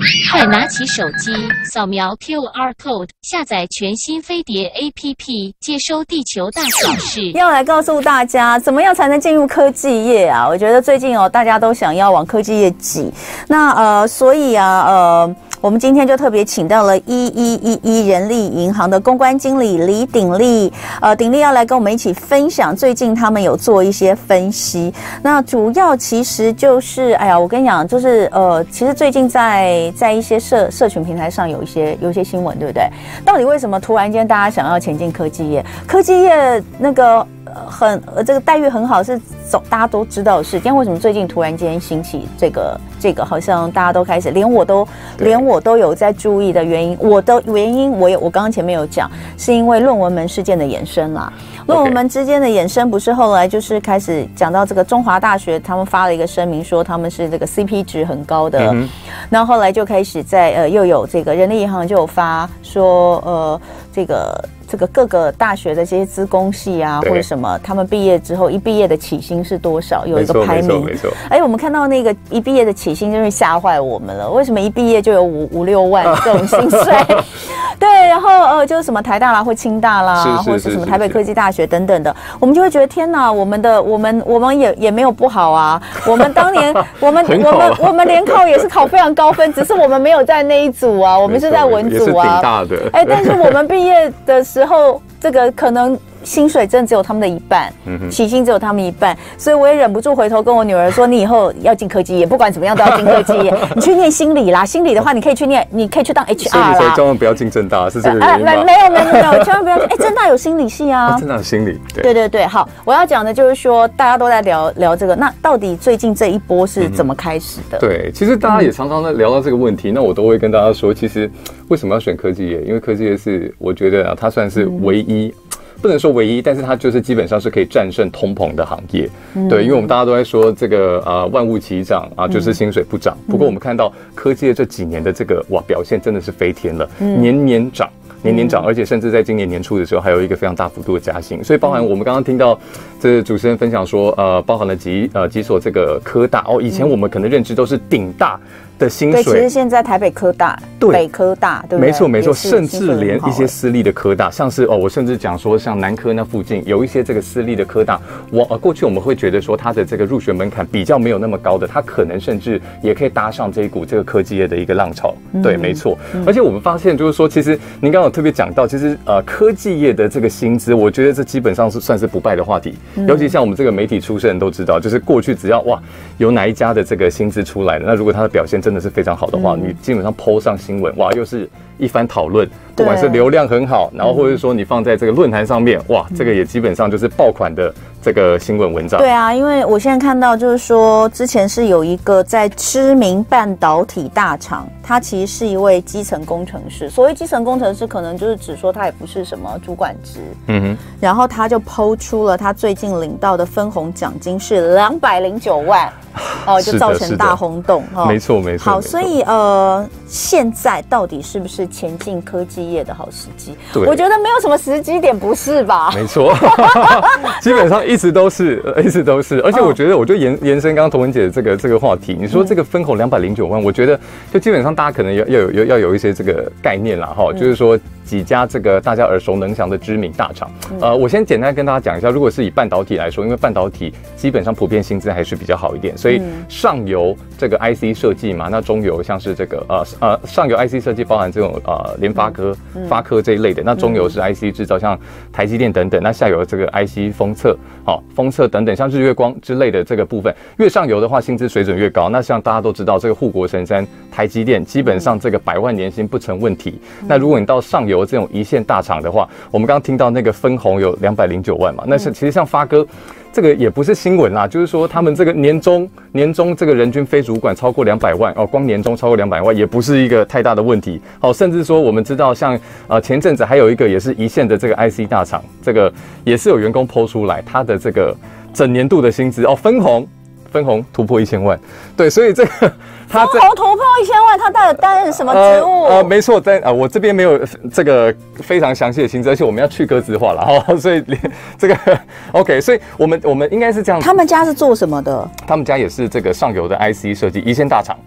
快拿起手机，扫描 QR code， 下载全新飞碟 APP， 接收地球大小事。 要来告诉大家，怎么样才能进入科技业啊？我觉得最近大家都想要往科技业挤。那所以我们今天就特别请到了1111人力银行的公关经理李鼎立，鼎立要来跟我们一起分享最近他们有做一些分析。那主要其实就是，我跟你讲，就是其实最近在一些社群平台上有一些新闻，对不对？到底为什么突然间大家想要前进科技业？科技业那个这个待遇很好，是大家都知道的事。但为什么最近突然间兴起这个好像大家都开始，连我都有在注意的原因。我刚刚前面有讲，是因为论文门事件的衍生啦。论文门之间的衍生，不是后来就是开始讲到这个中华大学，他们发了一个声明说他们是这个 CP 值很高的，然后后来就开始在又有这个人力银行就有发说这个各个大学的这些资工系啊，或者什么，他们毕业之后一毕业的起薪是多少？有一个排名。没错。我们看到那个一毕业的起薪，真是吓坏我们了。为什么一毕业就有5、6万这种薪水？对，然后就是什么台大啦，或清大啦，或者是什么台北科技大学等等的，我们就会觉得天哪，我们也没有不好啊。我们当年我们联考也是考非常高分，只是我们没有在那一组啊，我们是在文组啊。 也是挺大的。 但是我们毕业的时候，这个可能薪水真的只有他们的一半，起薪只有他们一半，所以我也忍不住回头跟我女儿说：“你以后要进科技业，不管怎么样都要进科技业。你去念心理啦，心理的话你可以去当 HR 啦。” 所以千万不要进政大，是这个原因吗？ 没有，千万不要进。政大有心理系啊， 政大有心理。 对。好，我要讲的就是说，大家都在聊这个，那到底最近这一波是怎么开始的？ 对，其实大家也常常在聊到这个问题，那我都会跟大家说，其实为什么要选科技业？因为科技业是我觉得它算是唯一。不能说唯一，但是它就是基本上是可以战胜通膨的行业。对，因为我们大家都在说这个万物齐涨啊，就是薪水不涨。不过我们看到科技业这几年的这个表现真的是飞天了，年年涨，而且甚至在今年年初的时候还有一个非常大幅度的加薪。所以包含我们刚刚听到这主持人分享说，包含了几所这个科大以前我们可能认知都是顶大的薪水， 对，其实现在台北科大、北科大，对不对？ 没错，甚至连一些私立的科大，像是我甚至讲说，像南科那附近有一些这个私立的科大，过去我们会觉得说它的这个入学门槛比较没有那么高的，它可能甚至也可以搭上这一股这个科技业的一个浪潮。对，没错。而且我们发现就是说，其实您刚刚有特别讲到，其实科技业的这个薪资，我觉得这基本上是算是不败的话题。尤其像我们这个媒体出身人都知道，就是过去只要有哪一家的这个薪资出来的，那如果它的表现真的是非常好的话，你基本上 po 上新闻，又是一番讨论，不管是流量很好，然后或者说你放在这个论坛上面，这个也基本上就是爆款的这个新闻文章。 对啊，因为我现在看到就是说，之前是有一个在知名半导体大厂，他其实是一位基层工程师。所谓基层工程师，可能就是指说他也不是什么主管职。然后他就 po 出了他最近领到的分红奖金是209万。就造成大轰动。 没错。 好，所以现在到底是不是前进科技业的好时机？我觉得没有什么时机点，不是吧？ 没错，基本上一直都是。而且我觉得，我就延伸刚刚童文姐的这个话题，你说这个分红209万，我觉得就基本上大家可能要有一些这个概念啦，就是说几家这个大家耳熟能详的知名大厂。我先简单跟大家讲一下，如果是以半导体来说，因为半导体基本上普遍薪资还是比较好一点，所以上游这个 IC 设计嘛，那中游像是这个上游 IC 设计包含这种联发科、发科这一类的，那中游是 IC 制造，像台积电等等，那下游这个 IC 封测等等，像日月光之类的这个部分，越上游的话薪资水准越高。那像大家都知道，这个护国神山台积电基本上这个100万年薪不成问题。那如果你到上游这种一线大厂的话，我们刚刚听到那个分红有209万嘛，那是其实像发哥。这个也不是新闻啦，就是说他们这个年终这个人均非主管超过200万光年终超过200万也不是一个太大的问题。甚至说我们知道像前阵子还有一个也是一线的这个 IC 大厂，这个也是有员工 po 出来他的这个整年度的薪资分红突破1000万，对，所以这个他分红突破1000万，他到底担任什么职务？ 没错，我这边没有这个非常详细的薪资，而且我们要去个资化了所以这个 OK， 所以我们应该是这样。 他们家是做什么的？ 他们家也是这个上游的 IC 设计一线大厂。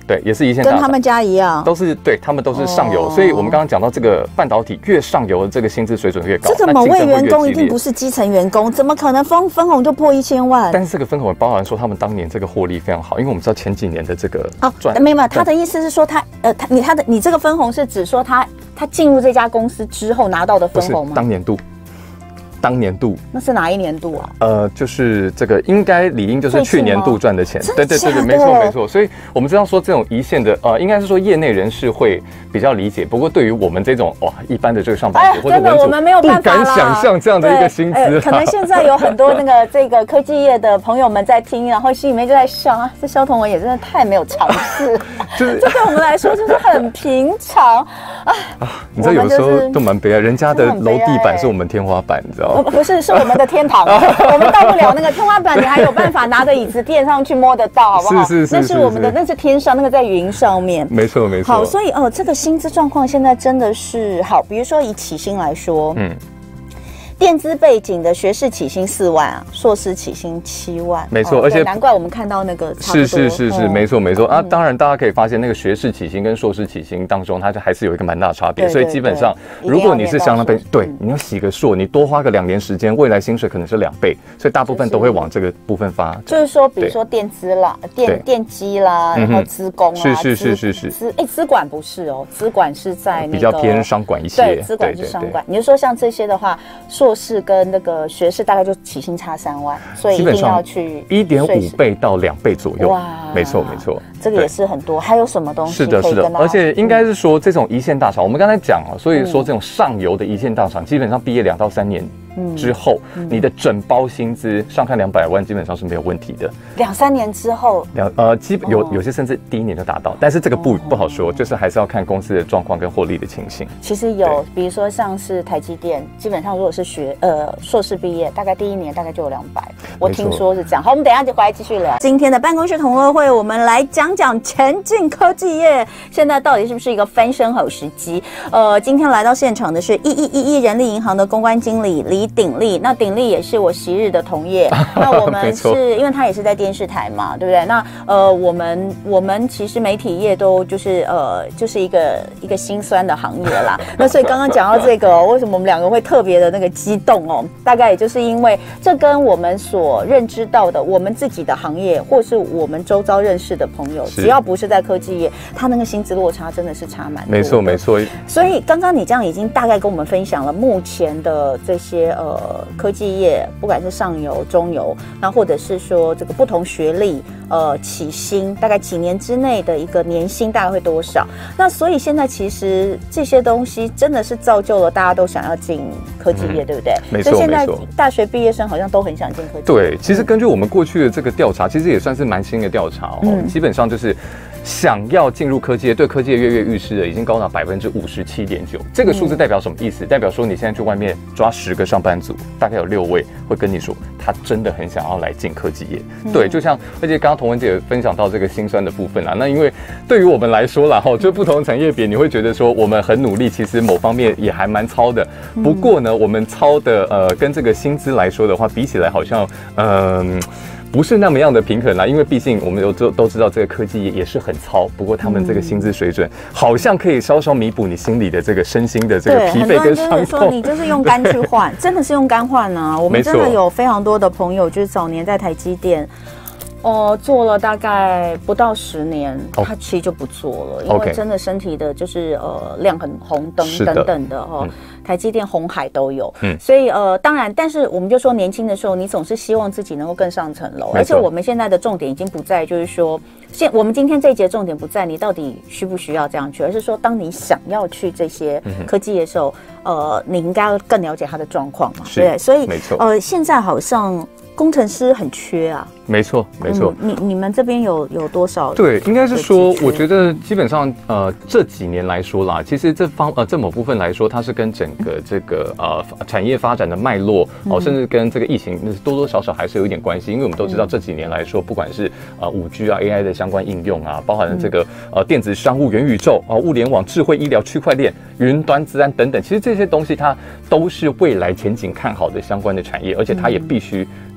对，也是一线大厂， 跟他们家一样， 都是对，他们都是上游，所以我们刚刚讲到这个半导体越上游的这个薪资水准越高， 这个某位员工一定不是基层员工，怎么可能分红就破1000万？ 但是这个分红包含说他们当年这个获利非常好，因为我们知道前几年的这个没有，他的意思是说你这个分红是指说他进入这家公司之后拿到的分红吗？ 当年度那是哪一年度啊？ 就是这个应该理应就是去年度赚的钱，对，没错。所以我们知道说这种一线的应该是说业内人士会比较理解，不过对于我们这种一般的这个上班族或者文组， 我们没有办法不敢想象这样的一个薪资。 可能现在有很多这个科技业的朋友们在听，然后心里面就在笑啊，这萧彤雯也真的太没有尝试，这对我们来说就是很平常你知道有时候都蛮悲哀，人家的楼地板是我们天花板，你知道。 不是，是我们的天堂，我们到不了那个天花板，你还有办法拿着椅子垫上去摸得到，好不好？ 是， 那是我们的，那是天上，那个在云上面。 没错。 好，所以这个薪资状况现在真的是好，比如说以起薪来说，电资背景的学士起薪4万啊，硕士起薪7万， 没错，而且难怪我们看到那个是，没错啊。当然，大家可以发现那个学士起薪跟硕士起薪当中，它就还是有一个蛮大的差别。所以基本上，如果你是相当被你要洗个硕，你多花个2年时间，未来薪水可能是2倍，所以大部分都会往这个部分发。 就是说，比如说电资啦、电机啦，然后资工啊， 是。 资管不是哦，资管是在比较偏商管一些， 对，资管是商管。你就说像这些的话，硕士跟那个学士大概就起薪差3万，所以一定要去 1.5倍到2倍左右。哇，没错， 这个也是很多。还有什么东西？ 是的，而且应该是说这种一线大厂，我们刚才讲了，所以说这种上游的一线大厂，基本上毕业2到3年之后，你的整包薪资上看200万，基本上是没有问题的。 2、3年之后， 有些甚至第1年就达到，但是这个不好说，就是还是要看公司的状况跟获利的情形。 其实有，比如说像是台积电，基本上如果是硕士毕业，大概第1年大概就有200，我听说是这样。好，我们等一下就回来继续聊今天的办公室同乐会，我们来讲前进科技业现在到底是不是一个翻身好时机。今天来到现场的是1111人力银行的公关经理李鼎立，那鼎立也是我昔日的同业。那我们是因为他也是在电视台嘛，对不对？那我们其实媒体业都就是一个辛酸的行业啦。那所以刚刚讲到这个，为什么我们2个会特别的那个激动哦？大概也就是因为这跟我们所认知到的我们自己的行业，或是我们周遭认识的朋友，只要不是在科技业，他那个薪资落差真的是差蛮多的。 没错。 所以刚刚你这样已经大概跟我们分享了目前的这些科技业，不管是上游、中游，那或者是说这个不同学历起薪，大概几年之内的一个年薪大概会多少？那所以现在其实这些东西真的是造就了大家都想要进科技业，对不对？ 没错。 所以现在大学毕业生好像都很想进科技业。 对，其实根据我们过去的这个调查，其实也算是蛮新的调查基本上就是想要进入科技业，对科技业跃跃欲试的已经高达57.9%。这个数字代表什么意思？代表说你现在去外面抓10个上班族，大概有6位会跟你说，他真的很想要来进科技业。对，就像而且刚刚童雯姐分享到这个辛酸的部分那因为对于我们来说啦就不同的产业别，你会觉得说我们很努力，其实某方面也还蛮操的。不过呢，我们操的跟这个薪资来说的话，比起来好像不是那么样的平衡啦，因为毕竟我们都知道这个科技业也是很操，不过他们这个薪资水准好像可以稍稍弥补你心里的这个身心的这个疲惫跟伤痛。 说你就是用肝去换，真的是用肝换啊！我们真的有非常多的朋友，就是早年在台积电。做了大概不到10年，他其实就不做了，因为真的身体的就是亮很红灯等等的台积电、鸿海都有，所以当然，但是我们就说年轻的时候，你总是希望自己能够更上层楼，而且我们现在的重点已经不在就是说，我们今天这一节重点不在你到底需不需要这样去，而是说当你想要去这些科技的时候，你应该要更了解它的状况嘛，对，所以现在好像工程师很缺啊。 没错。 你们这边有多少？ 对，应该是说，我觉得基本上这几年来说啦，其实这某部分来说，它是跟整个这个产业发展的脉络甚至跟这个疫情多多少少还是有一点关系，因为我们都知道这几年来说，不管是5G 啊 AI 的相关应用啊，包含了这个电子商务、元宇宙物联网、智慧医疗、区块链、云端资安等等，其实这些东西它都是未来前景看好的相关的产业，而且它也必须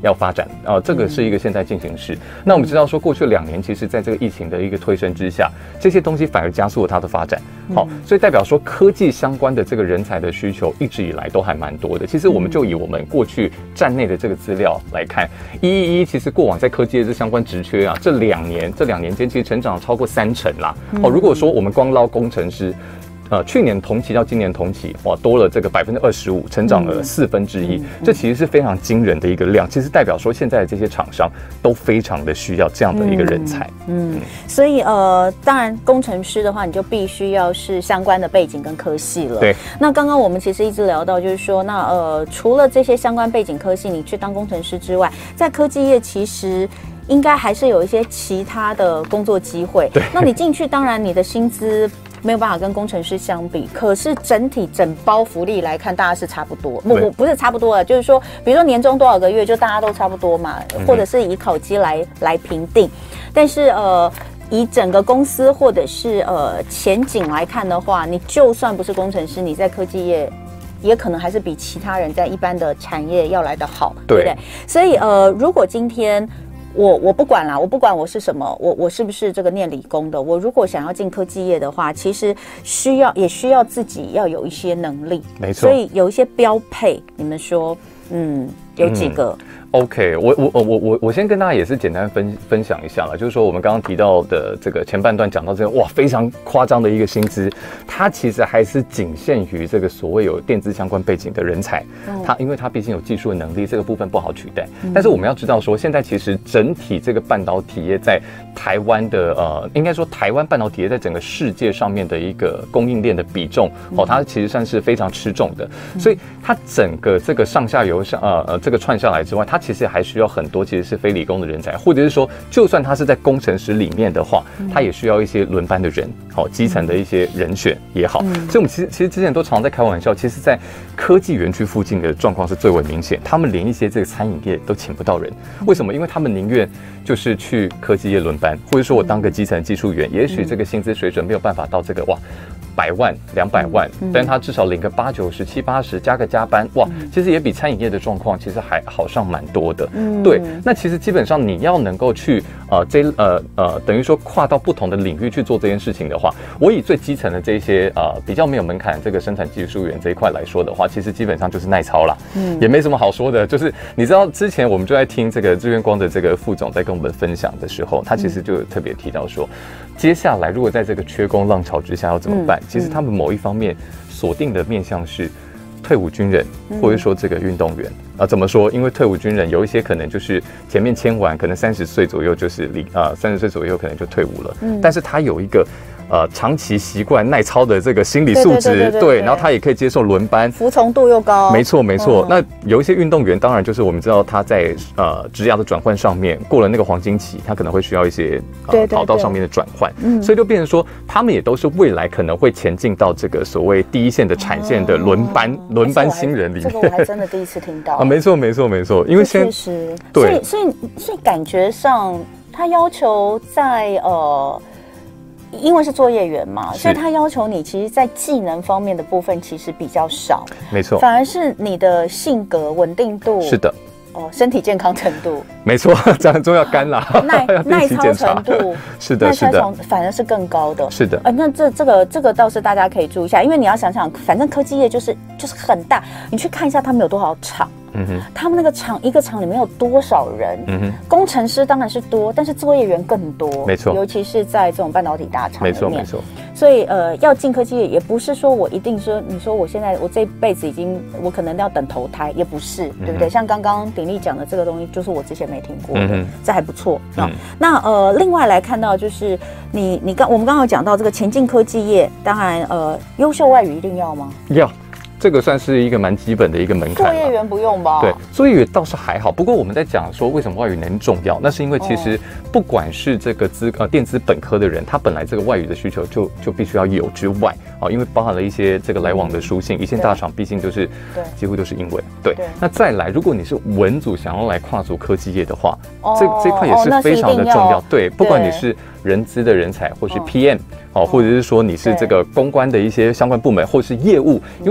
要发展这个是一个现在进行式。那我们知道说，过去2年其实在这个疫情的一个推升之下，这些东西反而加速了它的发展。好，所以代表说科技相关的这个人才的需求一直以来都还蛮多的。其实我们就以我们过去站内的这个资料来看，111其实过往在科技业这相关职缺这2年间其实成长超过30%啦。如果说我们光捞工程师。去年同期到今年同期，哇，多了这个25%，成长了1/4，这其实是非常惊人的一个量。其实代表说，现在的这些厂商都非常的需要这样的一个人才。 所以当然工程师的话，你就必须要是相关的背景跟科系了。 对。 那刚刚我们其实一直聊到，就是说，那除了这些相关背景科系，你去当工程师之外，在科技业其实应该还是有一些其他的工作机会。 对。 那你进去，当然你的薪资没有办法跟工程师相比，可是整包福利来看，大家是差不多。不是差不多了，就是说，比如说年终多少个月，就大家都差不多嘛，或者是以考绩来评定。但是以整个公司或者是前景来看的话，你就算不是工程师，你在科技业也可能还是比其他人在一般的产业要来得好，对不对？所以如果今天我不管啦，我不管我是什么，我是不是这个念理工的，我如果想要进科技业的话，其实也需要自己要有一些能力， 没错。 所以有一些标配，你们说，有几个 ？OK， 我先跟大家也是简单分享一下啦，就是说我们刚刚提到的这个前半段讲到这个哇非常夸张的一个薪资，它其实还是仅限于这个所谓有电子相关背景的人才，因为它毕竟有技术的能力，这个部分不好取代。但是我们要知道说，现在其实整体这个半导体业在台湾的应该说台湾半导体业在整个世界上面的一个供应链的比重它其实算是非常吃重的，所以它整个这个上下游这个串下来之外，它其实还需要很多其实是非理工的人才，或者是说，就算他是在工程师里面的话，他也需要一些轮班的人，基层的一些人选也好。所以我们其实之前都常在开玩笑，其实，在科技园区附近的状况是最为明显，他们连一些这个餐饮业都请不到人，为什么？因为他们宁愿就是去科技业轮班，或者说我当个基层技术员，也许这个薪资水准没有办法到这个100万、200万，但他至少领个80、90、70、80，加个加班，其实也比餐饮业的状况其实还好上蛮多的。对，那其实基本上你要能够去等于说跨到不同的领域去做这件事情的话，我以最基层的这些比较没有门槛这个生产技术员这一块来说的话，其实基本上就是耐操啦，也没什么好说的。就是你知道之前我们就在听这个日月光的这个副总在跟我们分享的时候，他其实就特别提到说，接下来如果在这个缺工浪潮之下要怎么办？其实他们某一方面锁定的面向是退伍军人，或者说这个运动员怎么说？因为退伍军人有一些可能就是前面签完，可能30岁左右就是30岁左右可能就退伍了，但是他有一个长期习惯耐操的这个心理素质，对，然后他也可以接受轮班， 服从度又高， 没错。那有一些运动员，当然就是我们知道他在职涯的转换上面过了那个黄金期，他可能会需要一些跑道上面的转换，所以就变成说，他们也都是未来可能会前进到这个所谓第一线的产线的轮班新人里面。 这个我还真的第一次听到没错，因为确实，所以感觉上他要求在因为是作业员嘛，所以他要求你其实在技能方面的部分其实比较少， 没错， 反而是你的性格稳定度， 是的， 身体健康程度， 没错，这样很重要，肝啦， 耐操程度， 是的， 反而是更高的， 是的。 那这个倒是大家可以注意一下，因为你要想想，反正科技业就是很大，你去看一下他们有多少厂。他们那个一个厂里面有多少人？工程师当然是多，但是作业员更多， 没错， 尤其是在这种半导体大厂里面， 没错。 所以要进科技业，也不是说我一定说，你说我这一辈子我可能要等投胎，也不是，对不对？像刚刚鼎力讲的这个东西，就是我之前没听过的，这还不错。那另外来看到就是我们刚刚有讲到这个前进科技业，当然优秀外语一定要吗？ 要。这个算是一个蛮基本的一个门槛。 作业员不用吧？ 对，作业员倒是还好。不过我们在讲说为什么外语能重要，那是因为其实不管是这个电资本科的人，他本来这个外语的需求就必须要有之外，因为包含了一些这个来往的书信，一线大厂毕竟就是几乎都是英文。对，那再来，如果你是文组想要来跨足科技业的话，这块也是非常的重要。对，不管你是人资的人才，或是 PM。或者是说你是这个公关的一些相关部门，或是业务，因为你必须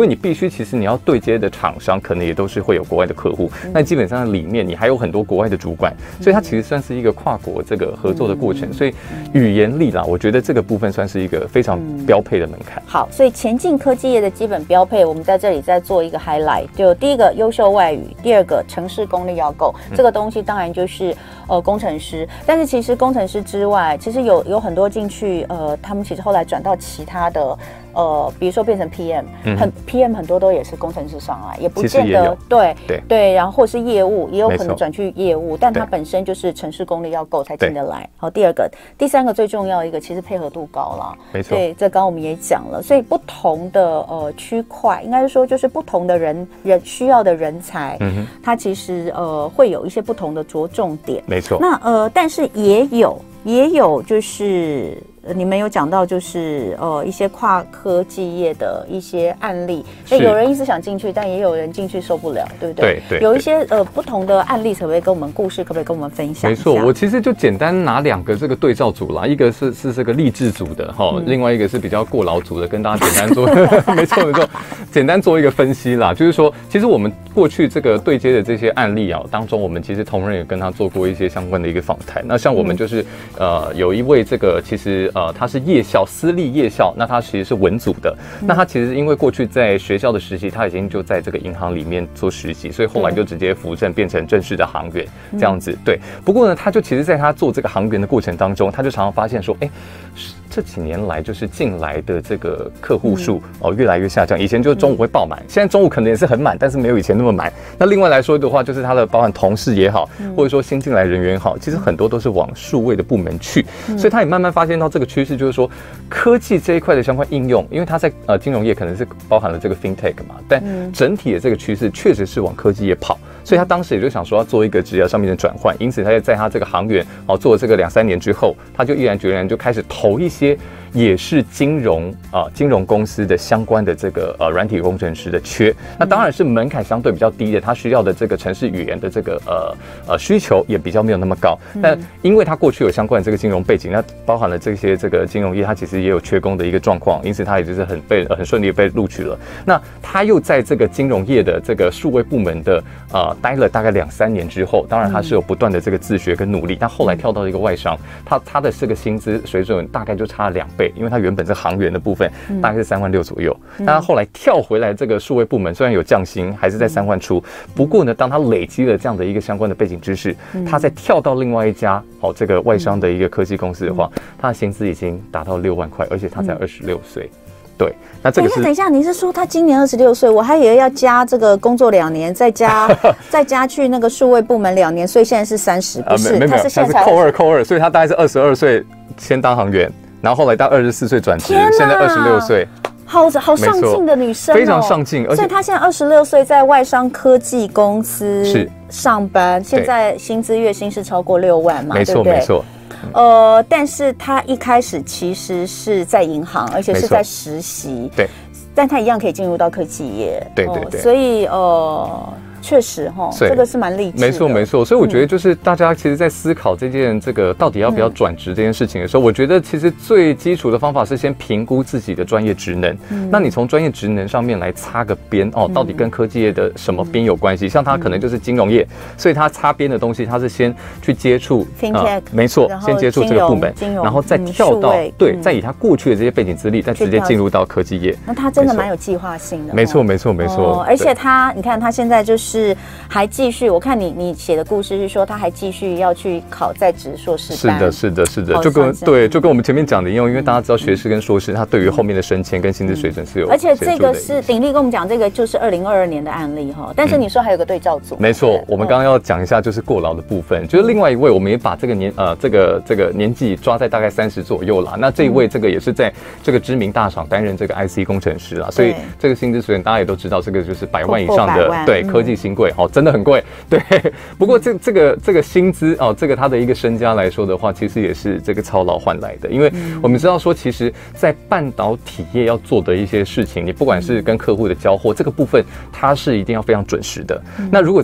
区其实你要对接的厂商，可能也都是会有国外的客户。那基本上里面你还有很多国外的主管，所以它其实算是一个跨国这个合作的过程。所以语言力啦，我觉得这个部分算是一个非常标配的门槛。 好，所以前进科技业的基本标配，我们在这里再做一个 highlight。就第一个优秀外语，第二个程式功力要够。这个东西当然就是工程师，但是其实工程师之外，其实有很多进去他们其实后来转到其他的比如说变成 PM，PM 很多都也是工程师上来，也不见得对，然后或是业务也有可能转去业务，但他本身就是程式功力要够才进得来。好，第二个，第三个最重要一个，其实配合度高啦， 没错， 对，这刚刚我们也讲了，所以不同的区块，应该是说就是不同的人需要的人才，他其实会有一些不同的着重点， 没错。 那但是也有就是你们有讲到就是一些跨科技业的一些案例，有人一直想进去，但也有人进去受不了，对不对？ 对， 有一些不同的案例，可不可以跟我们故事，可不可以跟我们分享一下？ 没错，我其实就简单拿2个这个对照组啦，一个是这个励志组的哈，另外一个是比较过劳组的，跟大家简单做没错，简单做一个分析啦。就是说，其实我们过去这个对接的这些案例啊当中，我们其实同仁也跟他做过一些相关的一个访谈。那像我们就是有一位这个其实他是夜校私立夜校，那他其实是文组的，那他其实因为过去在学校的实习，他已经就在这个银行里面做实习，所以后来就直接扶正变成正式的行员这样子。对，不过呢，他就其实在他做这个行员的过程当中，他就常常发现说，这几年来就是进来的这个客户数越来越下降，以前就是中午会爆满，现在中午可能也是很满，但是没有以前那么满。那另外来说的话，就是他的包含同事也好，或者说新进来人员也好，其实很多都是往数位的部门去，所以他也慢慢发现到这个趋势，就是说科技这一块的相关应用，因为他在金融业可能是包含了这个 fintech 嘛，但整体的这个趋势确实是往科技业跑。所以他当时也就想说要做一个职业上面的转换，因此他在他这个行员做了这个2-3年之后，他就毅然决然就开始投一些也是金融公司的相关的这个软体工程师的缺。那当然是门槛相对比较低的，他需要的这个程式语言的这个需求也比较没有那么高。但因为他过去有相关的这个金融背景，那包含了这些这个金融业，他其实也有缺工的一个状况，因此他也就是很顺利被录取了。那他又在这个金融业的这个数位部门的待了大概2-3年之后，当然他是有不断的这个自学跟努力，但后来跳到一个外商，他的这个薪资水准大概就差2倍，因为他原本是行员的部分大概是3万6左右，但他后来跳回来这个数位部门，虽然有降薪，还是在3万出，不过呢，当他累积了这样的一个相关的背景知识，他再跳到另外一家这个外商的一个科技公司的话，他的薪资已经达到6万块，而且他才26岁。对，那这个是等一下，你是说他今年26岁？我还以为要加这个工作2年，再加去那个数位部门2年，所以现在是30，不是？ 没有，他是扣二，所以他大概是22岁先当行员，然后后来到24岁转职，现在26岁。 好上进的女生， 非常上进， 所以她现在26岁，在外商科技公司上班，现在月薪是超过6万嘛？ 没错，没错。 但是他一开始其实是在银行，而且是在实习， 对， 但他一样可以进入到科技业， 对， 所以确实这个是蛮励志的， 没错。所以我觉得就是大家其实在思考这件这个到底要不要转职这件事情的时候，我觉得其实最基础的方法是先评估自己的专业职能。那你从专业职能上面来擦个边到底跟科技业的什么边有关系？像他可能就是金融业，所以他擦边的东西，他是先去接触 fintech， 没错，先接触这个部门，然后再跳到再以他过去的这些背景资历，再直接进入到科技业。 那他真的蛮有计划性的， 没错。 而且你看他现在就是还继续，我看你写的故事是说他还继续要去考在职硕士班。 是的，就跟我们前面讲的一样，因为大家知道学士跟硕士，他对于后面的升迁跟薪资水准是有， 而且这个是鼎力跟我们讲，这个就是2022年的案例哈。但是你说还有个对照组， 没错，我们刚刚要讲一下就是过劳的部分，就是另外一位，我们也把这个年纪抓在大概30左右啦。那这一位这个也是在这个知名大厂担任这个 IC 工程师啦，所以这个薪资水准大家也都知道，这个就是100万以上的对科技新贵真的很贵。对，不过这个薪资这个他的一个身家来说的话，其实也是这个操劳换来的。因为我们知道说，其实，在半导体业要做的一些事情，你不管是跟客户的交货这个部分，它是一定要非常准时的。那如果在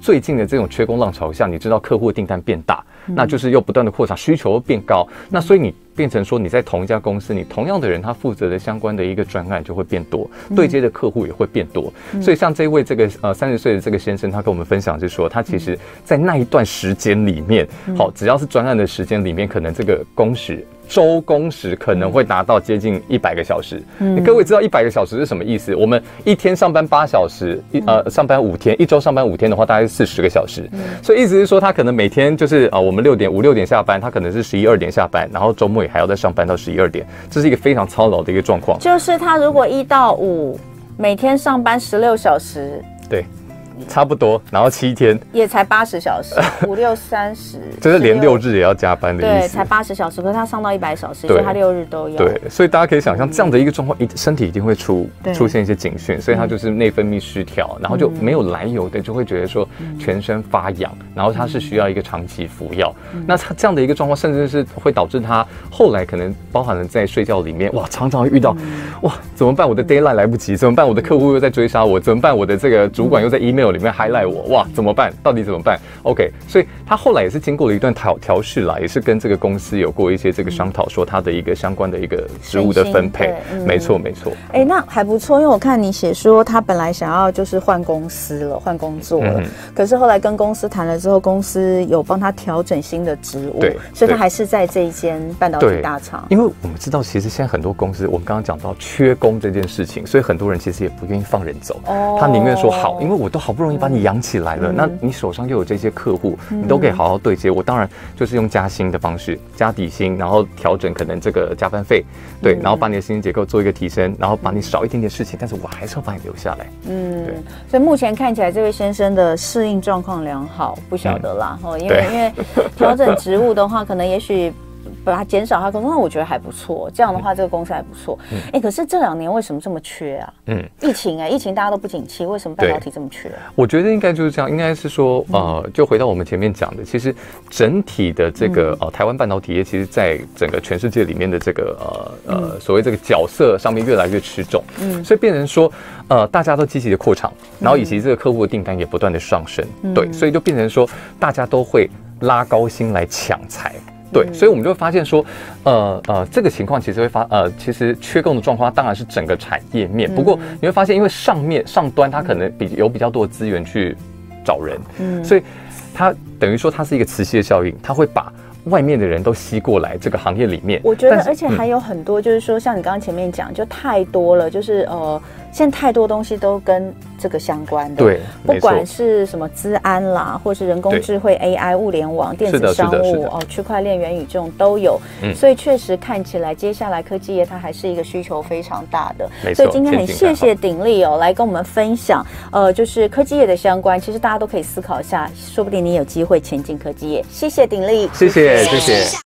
最近的这种缺工浪潮下，你知道客户的订单变大，那就是又不断的扩产，需求变高，那所以你变成说你在同一家公司，你同样的人他负责的相关的一个专案就会变多，对接的客户也会变多。所以像这位这个30岁的这个先生，他跟我们分享是说，他其实在那一段时间里面，好，只要是专案的时间里面，可能这个工时。周工时可能会达到接近100个小时。各位知道100个小时是什么意思？我们一天上班8小时，上班5天，一周上班5天的话，大概是40个小时。所以意思是说，他可能每天就是我们5、6点下班，他可能是11、2点下班，然后周末也还要再上班到11、2点，这是一个非常操劳的一个状况。 就是他如果1到5每天上班16小时， 对。差不多，然后7天也才80小时，5、6、30， 就是连6日也要加班的意思。 对，才80小时，可是他上到100小时，所以他6日都要。 对，所以大家可以想象这样的一个状况，身体一定会出现一些警讯，所以他就是内分泌失调，然后就没有来由的就会觉得说全身发痒，然后他是需要一个长期服药。那他这样的一个状况，甚至是会导致他后来可能包含了在睡觉里面，哇，常常会遇到，哇，怎么办？我的 deadline 来不及，怎么办？我的客户又在追杀我，怎么办？我的这个主管又在 email里面 highlight 我，哇，怎么办？到底怎么办 ？OK， 所以他后来也是经过了一段调试啦，也是跟这个公司有过一些这个商讨，说他的一个相关的一个职务的分配。没错，没错。 那还不错，因为我看你写说他本来想要就是换公司了，换工作了，可是后来跟公司谈了之后，公司有帮他调整新的职务，对，所以他还是在这一间半导体大厂。 因为我们知道，其实现在很多公司，我们刚刚讲到缺工这件事情，所以很多人其实也不愿意放人走，他宁愿说好，因为我都好不容易把你养起来了，那你手上又有这些客户，你都可以好好对接。我当然就是用加薪的方式，加底薪，然后调整可能这个加班费，对，然后把你的薪资结构做一个提升，然后把你少一点点事情，但是我还是要把你留下来。对。 所以目前看起来这位先生的适应状况良好，不晓得啦，因为调整职务的话，可能也许把它减少他工作，那我觉得还不错。这样的话，这个公司还不错。可是这2年为什么这么缺啊？疫情大家都不景气，为什么半导体这么缺？ 我觉得应该就是这样，应该是说，就回到我们前面讲的，其实整体的这个台湾半导体业，其实在整个全世界里面的这个所谓这个角色上面越来越吃重，所以变成说，大家都积极的扩厂，然后以及这个客户的订单也不断的上升，对，所以就变成说，大家都会拉高薪来抢材。对，所以我们就会发现说，这个情况其实其实缺工的状况当然是整个产业面。不过你会发现，因为上端它可能有比较多的资源去找人，所以它等于说它是一个磁吸的效应，它会把外面的人都吸过来这个行业里面。 我觉得，而且还有很多，就是说，像你刚刚前面讲，就太多了，就是现在太多东西都跟这个相关的， 对， 不管是什么资安啦，或是人工智慧、AI、物联网、电子商务、区块链、元宇宙都有，所以确实看起来，接下来科技业它还是一个需求非常大的。所以今天很谢谢鼎立来跟我们分享，就是科技业的相关，其实大家都可以思考一下，说不定你有机会前进科技业。谢谢鼎立， 谢谢。